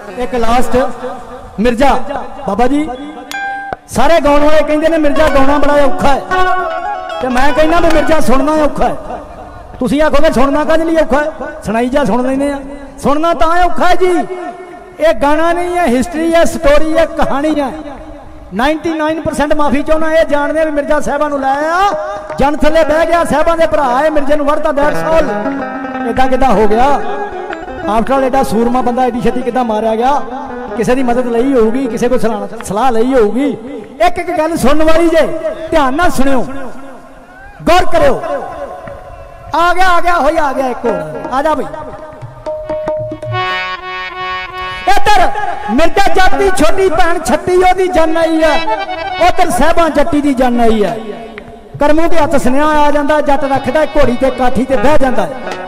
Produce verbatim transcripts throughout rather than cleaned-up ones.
एक लास्ट मिर्जा बाबा जी सारे गाने वाले कहते ने मिर्जा गाना बड़ा औखा है तो मैं कहना भी मिर्जा सुनना औखा है। तुसीं आखोगे सुनना कद लिए औखा है, सुनाई जा सुन लेने सुनना तो औखा है जी। ये गाना नहीं है, हिस्टरी है, स्टोरी है, कहानी है। निन्यानवे परसेंट माफी चाहना ये जानते भी मिर्जा साहबा लाया जन थले बह गया साहबा के भरा है मिर्जे वरता दैट सोल इदा कि हो गया। आफ्टर ऑल एडा सूरमा बंदा एडी छेती कि मारिया गया, किसी की मदद ली होगी, किसी को सलाह ली होगी। एक एक गल सुनने वाली जे ध्यान ना सुनियो गौर करो। आ गया आ गया हो आ गया एक आ जा भाई इधर मिर्जा जट की छोटी भैन छत्ती ओदी जन आई है, उधर साहबा जट्टी की जन आई है। करमू के हथ सुनिया आ जाता जट रखता घोड़ी ते काठी ते बह जाता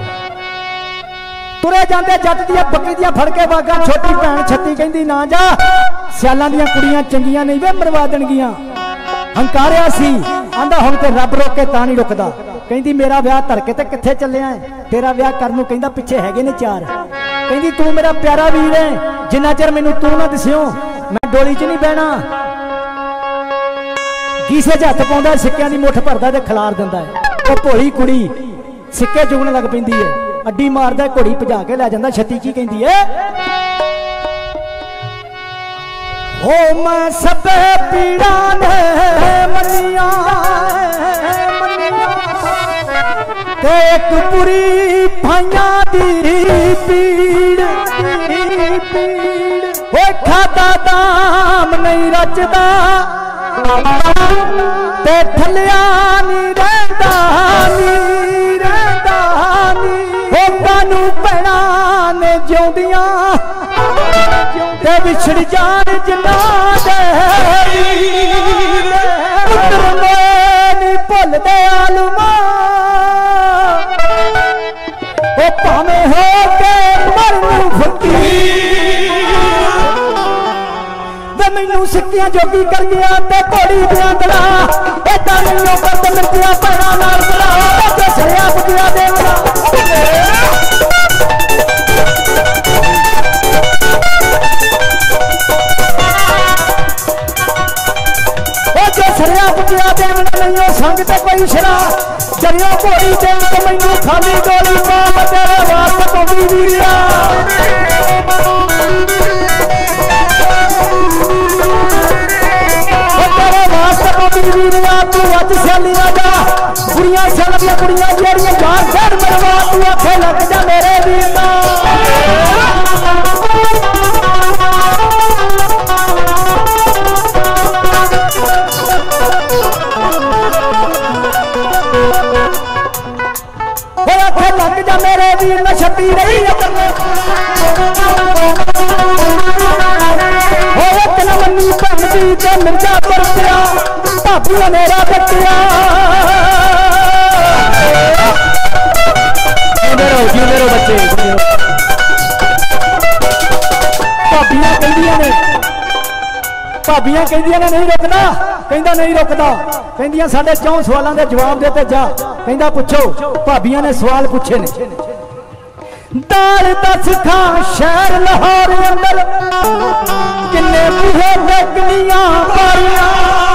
तुरे जाते जट दिया बकरी दिया फड़के बागा। छोटी भैन छत्ती कहती ना जा सियालों दियां कुड़ियां चंगियां नहीं वे मरवा देणगियां। हंकारिया सी आंदा हुण ते रब रोके तां नहीं रुकदा। कहती मेरा विआह धरके ते कित्थे चलिया है, तेरा विआह करन नूं कहंदा पिछे हैगे ने चार। कहती तू मेरा प्यारा वीर है, जिन्ना चिर मैनूं तू ना दस्सियो मैं डोली च नहीं बहना। गीसे च हत्थ पाउंदा सिक्कियां दी मुठ भरदा ते खिलार दिंदा है। वो भोली कुड़ी सिक्के चुगण लग पैंदी है, अड्डी मारदा घोड़ी भजा के लै जांदा। छत्ती की कहंदी है ओ मैं सब पीड़ा ने मनिया ते एक पूरी भाइया दी पीड़ ओ खाता दाम नहीं रचदा ते थलिया नहीं रहंदा नी रहंदा नी ओ कानू भैणा ने जिउंदियां ते विछड़ जान जिन्ना दे पुत्र नहीं भुलदे आलमा ओ भावें हो के मरनू फकीर वे मैनू सिक्कियां जोगी कर गया ते घोड़ी दियां गला एदा नहीं करद मिर्जिया भैणा नाल गला ते सरिया बुझिया देवला सरिया पुटिया देवन नहीं संग ते कोई शरा जरियो घोड़ी दे तो मैनू खाली गोली पा तेरे वास्ते पौड़ी वीरिया तेरे वास्ते पौड़ी वीरिया तू अज सैली ना जा बुढ़िया सैल दियां कुड़ियां जेड़ियां जान जान मरवा तू आखे लग जा मेरे वीर लग जा मेरे वीर न छपी रही मनी भैन दी मिर्जा परतिया भाभी मेरा बच्चिया मेरे बच्चे भाभियां कहदियां ने भाभियां कहदियां ने नहीं रुकना कहंदा नहीं रुकदा कहंदियां साडे चौं सवालों के जवाब दे ते जा कहंदा पूछो भाभियां ने सवाल पूछे ने दाल दस खा शहर लाहौर अंदर किन्ने बूहे लगनियां मारियां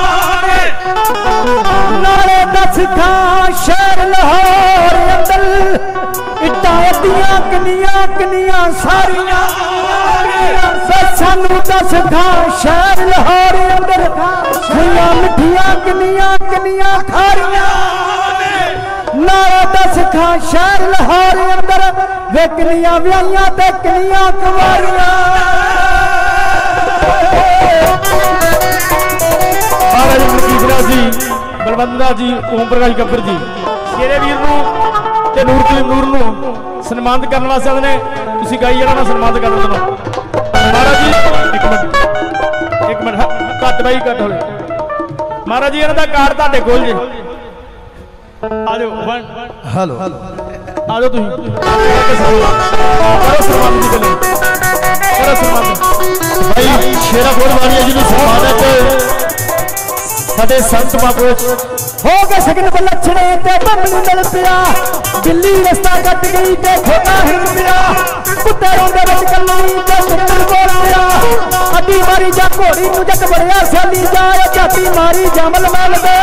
नाले दस खा शहर लाहौर अंदर इट्टां अद्दियां किन्नियां किन्नियां सारियां सानू दस खा शहर लाहौर अंदर खुइयां मिठियां किन्नियां किन्नियां खारियां नारा दस खा शहर लाहौर अंदर वे किन्नियां व्याहियां ते किन्नियां कुंवारियां महाराज मुखीसरा जी बलवंदना जी ओम प्रकाश गब्बर जी शेरे वीर नूं ते नूर कलीम नूर नूं सन्मानित करने वास्ते आदे ने तुसीं गाई जाना मैं सन्मानित कर देना महाराज जी एक मिनट एक मिनट घट बाई घट होले महाराज जी इन्हां दा कार्ड तुहाडे कोल जे आ जाओ हेलो आ जाओ तुसीं करो सन्मान जी गले करो सन्मान भाई शेरा बोल वाली जी नूं सन्मानित साडे संत महापुरुष हो गए सगन बलछणे ते बमनी मिल पिया दिल्ली रस्ता कट गई ते खोटा हिल पिया पुत्ते रोंदे विच कल्ली ते पुत्तर बोलिया अड्डी मारी जा घोड़ी नूं जट बड़िया सैली जा झाती मारी जमल मल दे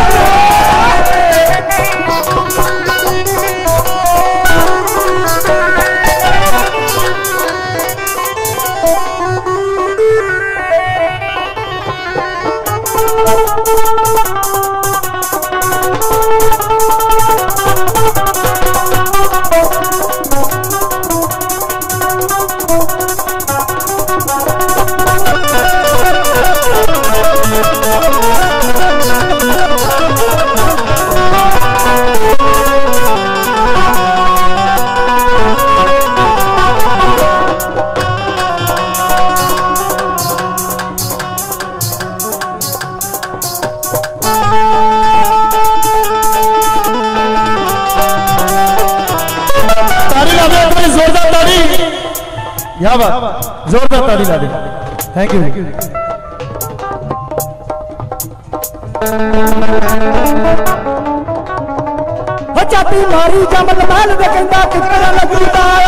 जोरदार ताली ला दे। Thank you. झाती मारी जमल महल दे कहंदा कितना लगी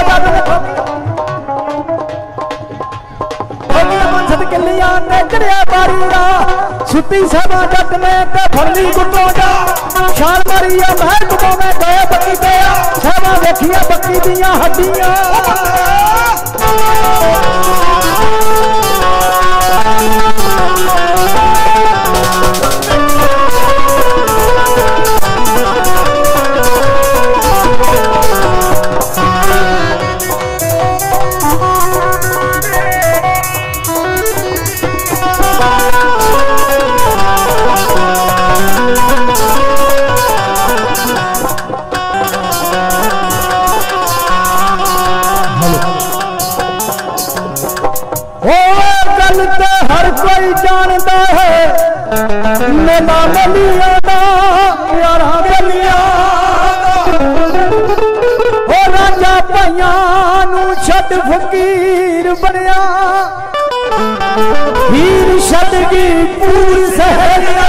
मनसद किलिया ते चढ़िया बारी दा सुती समा जट में ते फरली गुटो जा शाल मारी महल गुटो में गए बकी पे समा देखिया बकी दियां हड्डियां हर कोई जानता है मेला मलिया यारा गलिया ओ राजा भाइयां नू छड़ फकीर बनया हीर छड़ गई पूरी सहरिया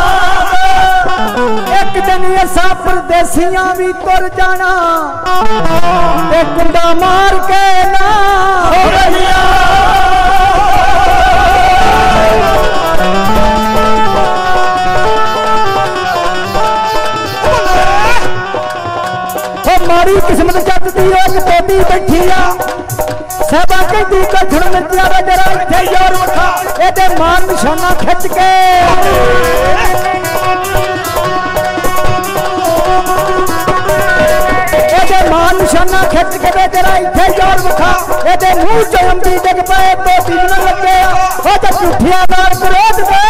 एक दिन ऐसा परदेसियां भी तुर जाना एक कुंडा मार के ना हो रहिया मारी किस्मत जट दी एक तोती बैठी आ सहबा कहती कठड़ मिर्जा दा जरा इत्थे जोर वखा एदे मान निशाना खिच के एदे मान निशाना खिच के दे जरा इत्थे जोर वखा एदे मुंह चों अंबी डिग पए तोती न लगे ओ ते झूठिया नाल करोध दे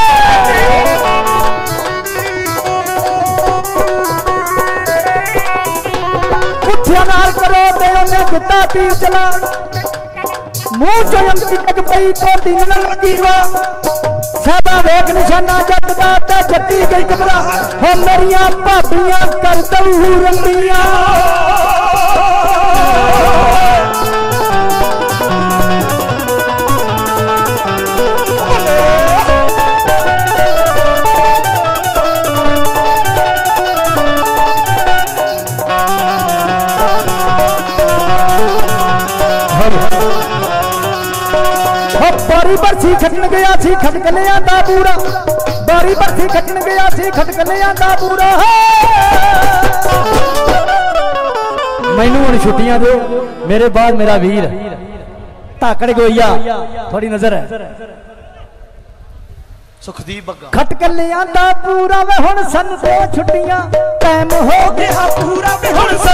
नाल करो ते उन्हें दिता तीर चला मुंह चो अंती तक पई तो दिन लगी वा सादा वेख निशाना जट दा ते जट्टी गई घबरा हो मेरिया भाबियां कर दऊ रंदियां बारी बरसी खटन गया सी खटक ले आंदा पूरा बारी बरसी खटन गया सी खटक ले आंदा पूरा मैनू हुण छुट्टियां दो मेरे बाद मेरा वीर धाकड़ गोइया थोड़ी नजर है सुखदीप बग्गा खटक ले आंदा पूरा वे हुण सन दो छुट्टियां टाइम हो गया पूरा वे हुण